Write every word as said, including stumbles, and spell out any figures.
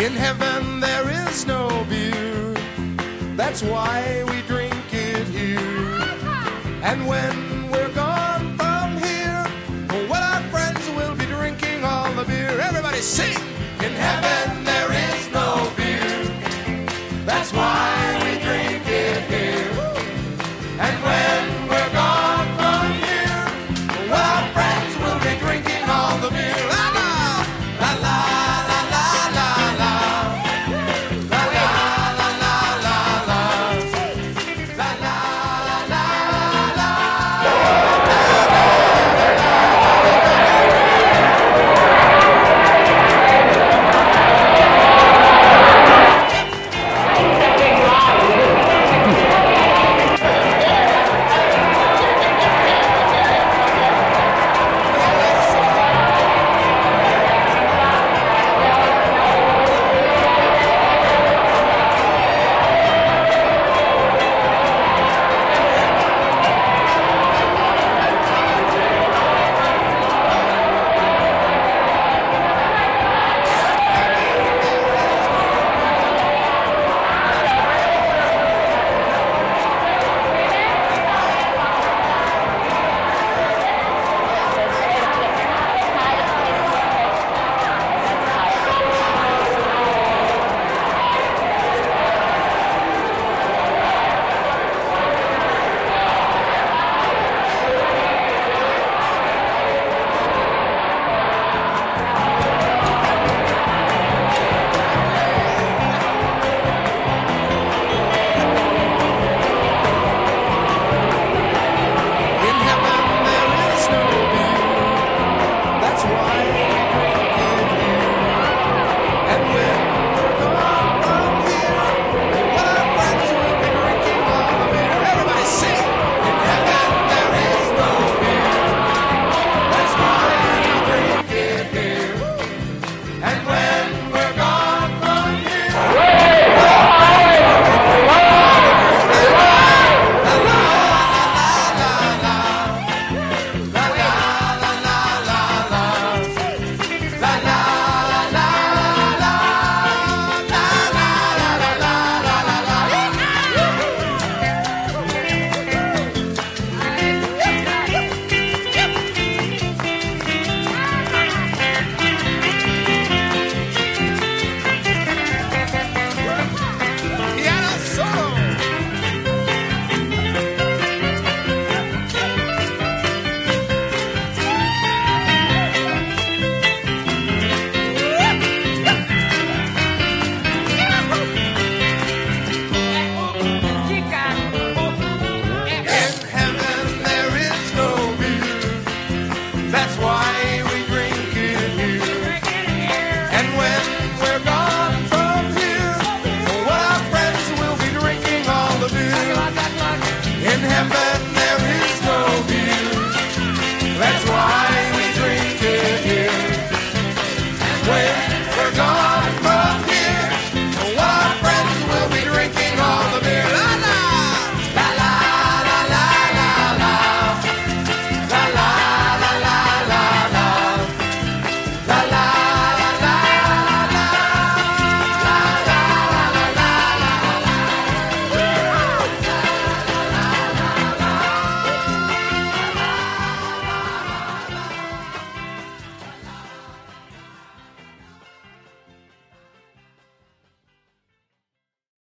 In heaven there is no beer, that's why we drink it here. And when we're gone from here, well, our friends will be drinking all the beer. Everybody sing! In heaven there is no beer, that's why we drink it here. And when we're gone from here, well, our friends will be drinking all the beer. La la, la la, la la, la la, la la, la la, la la, la la, la la, In heaven